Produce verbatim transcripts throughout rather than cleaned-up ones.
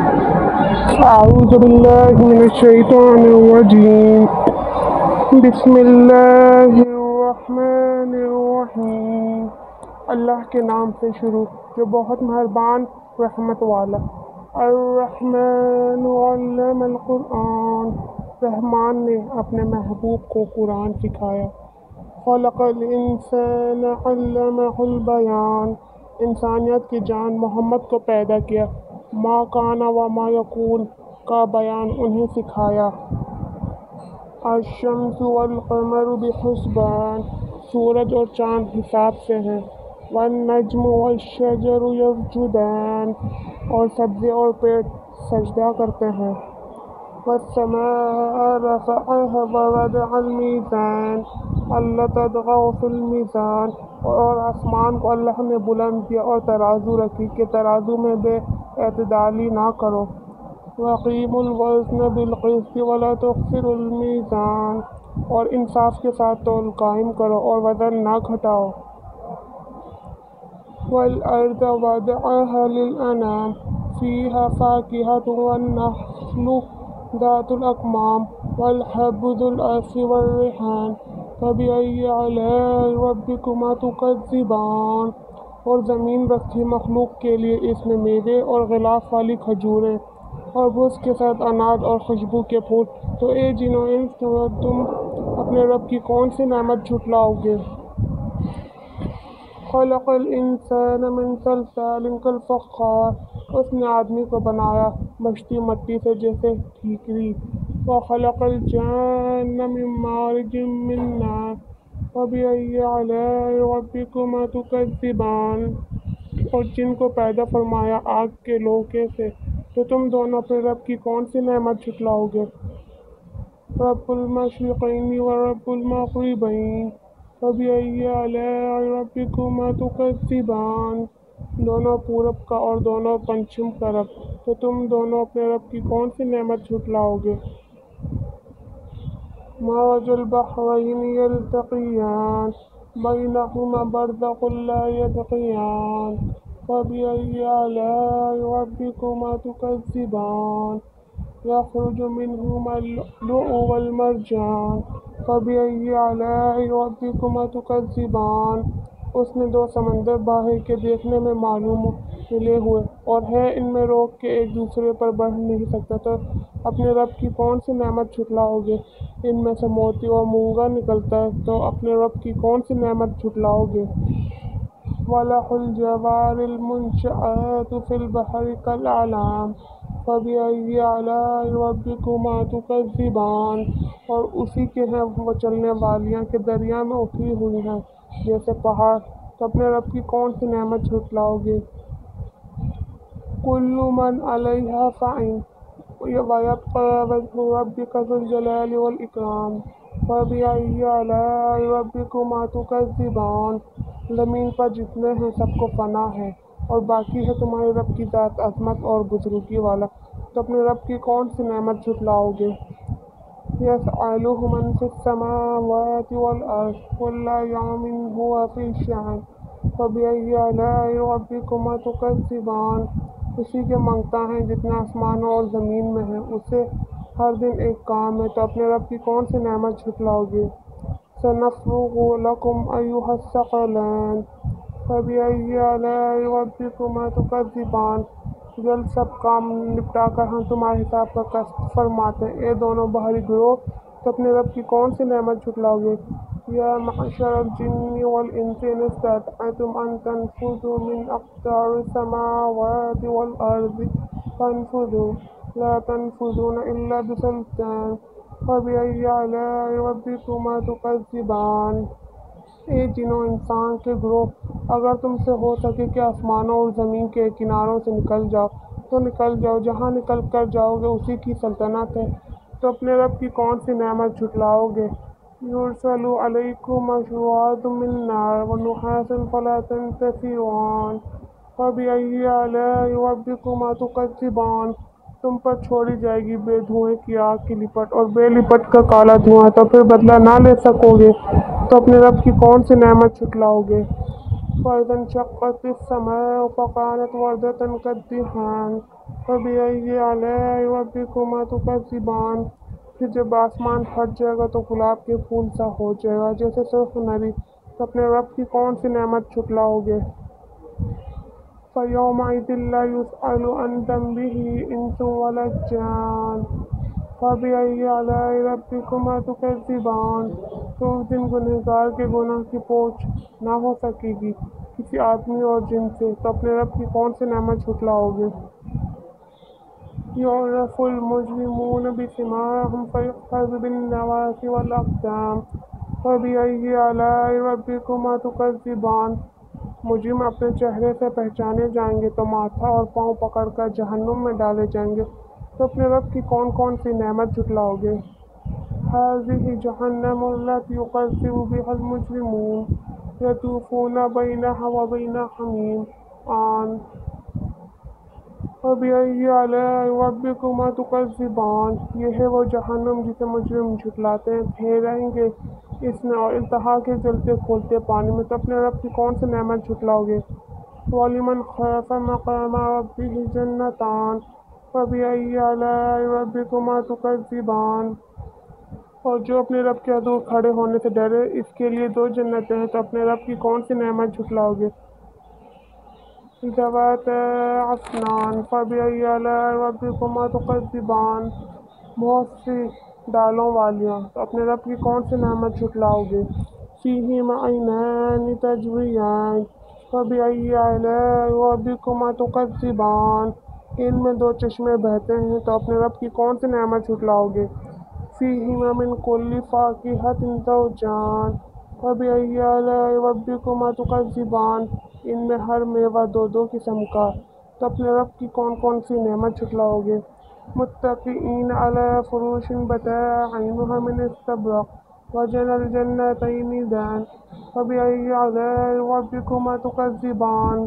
أعوذ بالله من الشيطان الرجيم. بسم اللہ الرحمن الرحیم. اللہ کے نام سے شروع جو بہت مہربان رحمت والا. الرحمن علم القرآن. رحمان نے اپنے محبوب کو قرآن سکھایا. خلق الانسان علمہ البیان. انسانیت کی جان محمد کو پیدا کیا. ما کان و ما یکون کا بیان انہیں سکھایا. الشمس والقمر بحسبان. سورج اور چاند حساب سے ہیں. والنجم والشجر یسجدان. اور سبزے اور پیڑ سجدہ کرتے ہیں. والسماء رفعها ووضع الميزان الا تطغوا في الميزان. اور آسمان کو اللہ نے بلند کیا اور ترازو رکھی کہ ترازو میں بے اعتدالی نہ کرو. وَأَقِيمُوا الْوَزْنَ بِالْقِسْطِ وَلَا تُخْسِرُوا الْمِيزَانَ. اور انصاف کے ساتھ تول قائم کرو اور وزن نہ گھٹاؤ. وَالْأَرْضَ وَضَعَهَا لِلْأَنَامِ فِيهَا فَاكِهَةٌ وَالنَّخْلُ ذَاتُ الْأَكْمَامِ وَالْحَبُّ ذُو الْعَصْفِ وَالرَّيْحَانُ فَبِأَيِّ آلَاءِ رَبِّكُمَا تُكَذِّبَانِ. اور زمین رکھی مخلوق کے لیے اس میں میوے اور غلاف والی کھجوریں اور بوس کے ساتھ اناج اور خوشبو کے پھول. تو اے جن و انس تم اپنے رب کی کون سی نعمت جھٹلاؤ گے؟ خلق الانسان من صلصال کالفخار. اس نے آدمی کو بنایا بجتی مٹی سے جیسے ٹھیکری. وخلق الجان من مارج من نار فبأي آلاء ربكما تكذبان. اور جن کو پیدا فرمایا آگ کے لوکے سے تو تم دونوں اپنے رب کی کون سی نعمت جھٹلاؤ گے؟ رب المشرقین ورب المغربین فبأي آلاء ربكما تكذبان. دونوں پورب کا اور دونوں پنچم کا رب تو تم دونوں اپنے رب کی کون سی نعمت جھٹلاؤ گے؟ مرج البحرین یلتقیان بینہما برزخ لا یبغیان فبأي آلاء ربكما تكذبان. يخرج منهما اللؤلؤ والمرجان فبأي آلاء ربكما تكذبان. اس نے دو سمندر باہر کے دیکھنے میں معلوم ملے ہوئے اور ہے ان میں روک کے ایک دوسرے پر بڑھ نہیں سکتا تو اپنے رب کی کون سی نعمت جھٹلاؤ گے؟ ان میں سے موتی اور مونگا نکلتا ہے تو اپنے رب کی کون سی نعمت جھٹلاؤ گے؟ وَلَهُ الْجَوَارِ الْمُنشَآتُ فِي الْبَحْرِ كَالْأَعْلَامِ فَبِأَيِّ آلَاءِ رَبِّكُمَا تُكَذِّبَانِ. اور اسی کے ہیں وہ چلنے والیاں کہ دریا میں اٹھی ہوئی ہیں جیسے پہاڑ تو اپنے رب کی کون سی نعمت جھٹلاؤ گے؟ كُلُّ مَنْ عَلَيْهَا فَانٍ وَيَبْقَى وَجْهُ رَبِّكَ ذُو الْجَلَالِ وَالْإِكْرَامِ فَبِأَيِّ آلَاءِ رَبِّكُمَا تُكَذِّبَانِ. زمین پر جتنے ہیں سب کو فنا ہے اور باقی ہے تمہارے رب کی ذات عظمت اور بزرگی والا تو اپنے رب کی کون سی نعمت جھٹلاؤ گے؟ يَسْأَلُهُ مَنْ فِي السَّمَاوَاتِ وَالْأَرْضِ كُلَّ يَوْمٍ هُوَ فِي شَأْنٍ فَبِأَيِّ آلَاءِ رَبِّكُمَا تُكَذِّبَانِ. اسی کے منگتا ہیں جتنا آسمانوں اور زمین میں ہے اسے ہر دن ایک کام ہے تو اپنے رب کی کون سی نعمت جھٹلاؤ گے؟ سَنَفْرُغُ لَكُمْ أَيُّهَ الثَّقَلَانِ فَبِأَيِّ آلَاءِ رَبِّكُمَا تُكَذِّبَانِ. جلد سب کام نپٹا کر ہم تمہارے حساب کا قصد فرماتے ہیں. اے دونوں بحری گروہ تو اپنے رب کی کون سی نعمت جھٹلاؤ گے؟ یا معشر الجن والانس ان استطعتم ان تنفذوا من اقطار السماوات والارض فانفذوا لا تنفذون الا بسلطان فبأي آلاء ربكما تكذبان. اے جنوں انسان کے گروہ اگر تم سے ہو سکے کہ آسمانوں اور زمین کے کناروں سے نکل جاؤ تو نکل جاؤ. جہاں نکل کر جاؤ گے اسی کی سلطنت ہے تو اپنے رب کی کون سی نعمت جھٹلاؤ گے؟ یرسل علیکم شواظ من نار ونحاس فلا تنتصران فبأي آلاء ربكما تكذبان. تم پر چھوڑی جائے گی بے دھوئیں کی آگ کی لپٹ اور بے لپٹ کا کالا دھواں تو پھر بدلہ نہ لے سکو گے تو اپنے رب کی کون سی نعمت جھٹلاؤ گے؟ فَإِذَا انشَقَّتِ السَّمَاءُ فَكَانَتْ وَرْدَةً كَالدِّهَانِ فبأي آلاء ربكما تكذبان۔ پھر جب آسمان پھٹ جائے گا تو گلاب کے پھول سا ہو جائے گا جیسے سرخ نری، تو اپنے رب کی کون سی نعمت جھٹلاؤ گے؟ فَيَوْمَئِذٍ لَا يُسْأَلُ عَنْ ذَنبِهِ إِنسٌ وَلَا جَانٌ فَبِأَيِّ آلَاءِ رَبِّكُمَا تُكَذِّبَانِ۔ تو اس دن گنہگار کے گناہ کی پوچھ نہ ہو سکے گی کسی آدمی اور جن سے، تو اپنے رب کی کون سی نعمت جھٹلاؤ گے؟ يُعْرَفُ الْمُجْرِمُونَ بِسِيمَاهُمْ فَيُؤْخَذُ بِالنَّوَاصِي وَالْأَقْدَامِ فَبِأَيِّ آلَاءِ رَبِّكُمَا تُكَذِّبَانِ۔ مجرم اپنے چہرے سے پہچانے جائیں گے تو ماتھا اور پاؤں پکڑ کر جہنم میں ڈالے جائیں گے، تو اپنے رب کی کون کون سی نعمت جھٹلاؤ گے؟ هَٰذِهِ جَهَنَّمُ الَّتِي يُكَذِّبُ بِهَا الْمُجْرِمُونَ يَطُوفُونَ بَيْنَهَا وَبَيْنَ حَمِيمٍ آنٍ فَبِأَيِّ آلَاءِ رَبِّكُمَا تُكَذِّبَانِ۔ یہ ہے وہ جہنم جسے مجرم جھٹلاتے ہیں، ٹھہریں گے اس میں اور انتہا کے جلتے کھولتے پانی میں، تو اپنے رب کی کون سی نعمت جھٹلاؤ گے؟ وَلِمَنْ خَافَ مَقَامَ رَبِّهِ جَنَّتَانِ فَبِأَيِّ آلَاءِ رَبِّكُمَا تُكَذِّبَانِ۔ اور جو اپنے رب کے حضور کھڑے ہونے سے ڈرے، اس کے لیے دو جنتیں ہیں، تو اپنے رب کی کون سی نعمت جھٹلاؤ گے؟ ذَوَاتَا أَفْنَانٍ فَبِأَيِّ آلَاءِ رَبِّكُمَا تُكَذِّبَانِ۔ بہت سی ڈالوں والیاں، تو اپنے رب کی کون سی نعمت جھٹلاؤ گے؟ فِيهِمَا عَيْنَانِ تَجْرِيَانِ فَبِأَيِّ آلَاءِ رَبِّكُمَا تُكَذِّبَانِ۔ ان میں دو چشمے بہتے ہیں، تو اپنے رب کی کون سی نعمت جھٹلاؤ گے؟ فِيهِمَا مِن كُلِّ فَاكِهَةٍ زَوْجَانِ فَبِأَيِّ آلَاءِ رَبِّكُمَا تُكَذِّبَانِ۔ ان میں ہر میوہ دو دو قسم کا، تو اپنے رب کی کون کون سی نعمت جھٹلاؤ گے؟ مُتَّكِئِينَ عَلَىٰ فُرُوشٍ بَطَائِنُهَا مِنْ اسْتَبْرَقٍ وَجَنَى الْجَنَّتَيْنِ دَانٍ فَبِأَيِّ آلَاءِ رَبِّكُمَا تُكَذِّبَانِ۔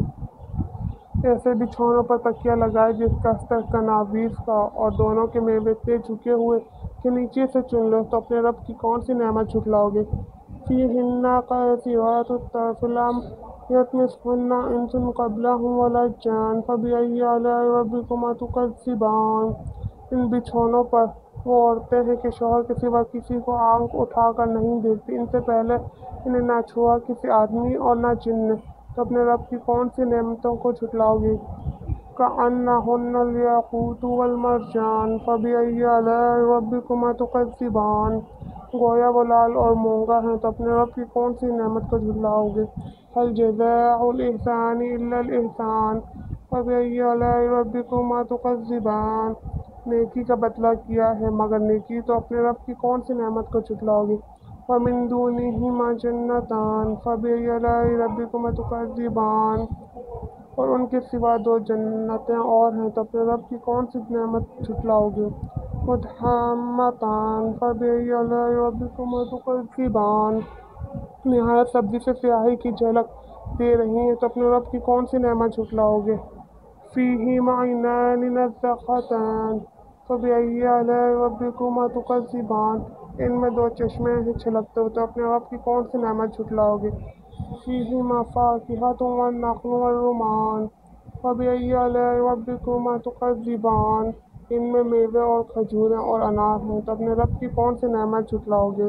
ایسے بچھونوں پر تکیہ لگائے جس کا استر کناویس کا، اور دونوں کے میوے اتنے جھکے ہوئے کہ نیچے سے چن لو، تو اپنے رب کی کون سی نعمت جھٹلاؤ گے؟ فِيهِنَّ قَاصِرَاتُ الطَّرْفِ لَمْ يَطْمِثْهُنَّ إِنسٌ قَبْلَهُمْ وَلَا جَانٌ فَبِأَيِّ آلَاءِ رَبِّكُمَا تُكَذِّبَانِ۔ ان بچھونوں پر وہ عورتیں ہیں کہ شوہر کے سوا کسی کو آنکھ اٹھا کر نہیں دیکھتی، ان سے پہلے انہیں نہ چھوا کسی آدمی اور نہ جن نے، تو اپنے رب کی کون سی نعمتوں کو جھٹلاؤ گے؟ كَأَنَّهُنَّ الْيَاقُوتُ وَالْمَرْجَانُ فَبِأَيِّ آلَاءِ رَبِّكُمَا تُكَذِّبَانِ۔ گویا وہ لال اور مونگا ہیں، تو اپنے رب کی کون سی نعمت کو جھٹلاؤ گے؟ هَلْ جَزَاءُ الْإِحْسَانِ إِلَّا الْإِحْسَانُ فَبِأَيِّ آلَاءِ رَبِّكُمَا تُكَذِّبَانِ۔ نیکی کا بدلہ کیا ہے مگر نیکی، تو اپنے رب کی کون سی نعمت کو جھٹلاؤ گے؟ وَمِن دُونِهِمَا جَنَّتَانِ فَبِأَيِّ آلَاءِ رَبِّكُمَا تُكَذِّبَانِ۔ اور ان کے سوا دو جنتیں اور ہیں، تو اپنے رب کی کون سی نعمت جھٹلاؤ گے؟ مُدْحَامَّتَانِ فَبِأَيِّ آلَاءِ رَبِّكُمَا تُكَذِّبَانِ۔ نہایت سبزی سے سیاہی کی جھلک دے رہی ہیں، تو اپنے رب کی کون سی نعمت جھٹلاؤ گے؟ فِيهِمَا عَيْنَانِ نَضَّاخَتَانِ فَبِأَيِّ آلَاءِ رَبِّكُمَا تُكَذِّبَانِ۔ ان میں دو چشمے ہیں چھلکتے ہوئے، تو اپنے رب کی کون سی نعمت جھٹلاؤ گے؟ فِيهِمَا فَاكِهَةٌ وَالنَّخْلُ وَالرُّمَّانُ فَبِأَيِّ آلَاءِ رَبِّكُمَا تُكَذِّبَانِ۔ ان میں میوے اور کھجوریں اور انار ہیں، تو اپنے رب کی کون سی نعمت جھٹلاؤ گے؟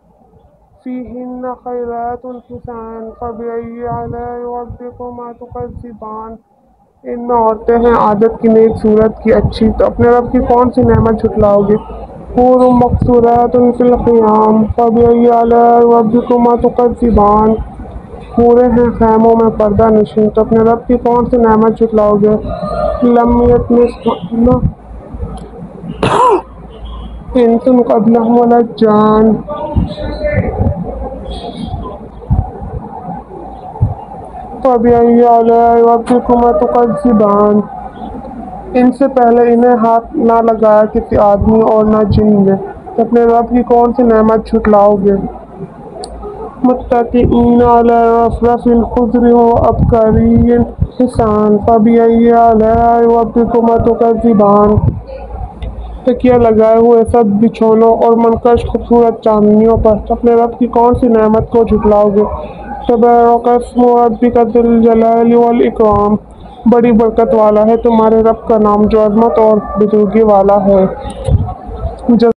فِيهِنَّ خَيْرَاتٌ حِسَانٌ فَبِأَيِّ آلَاءِ رَبِّكُمَا تُكَذِّبَانِ۔ ان میں عورتیں ہیں عادت کی نیک، صورت کی اچھی، تو اپنے رب کی کون سی نعمت جھٹلاؤ گے؟ حُورٌ مَقْصُورَاتٌ فِي الْخِيَامِ فَبِأَيِّ آلَاءِ رَبِّكُمَا تُكَذِّبَانِ۔ حوریں ہیں خیموں میں پردہ نشین، تو اپنے رب کی کون سی نعمت جھٹلاؤ گے؟ لَمْ يَطْمِثْهُنَّ إِنسٌ قَبْلَهُمْ وَلَا جَانٌ فَبِأَيِّ آلَاءِ رَبِّكُمَا تُكَذِّبَانِ۔ ان سے پہلے انہیں ہاتھ نہ لگایا کسی آدمی اور نہ جن نے، تو اپنے رب کی کون سی نعمت جھٹلاؤ گے؟ مُتَّكِئِينَ عَلَىٰ رَفْرَفٍ خُضْرٍ وَعَبْقَرِيٍّ حِسَانٍ فَبِأَيِّ آلَاءِ رَبِّكُمَا تُكَذِّبَانِ۔ تکیہ لگائے ہوئے سب بچھونوں اور منقش خوبصورت چامنیوں پر، تو اپنے رب کی کون سی نعمت کو جھٹلاؤ گے؟ تبارک اسم ربک ذی الجلال والإکرام بڑی برکت والا ہے تمہارے رب کا نام جو عظمت اور بزرگی والا ہے۔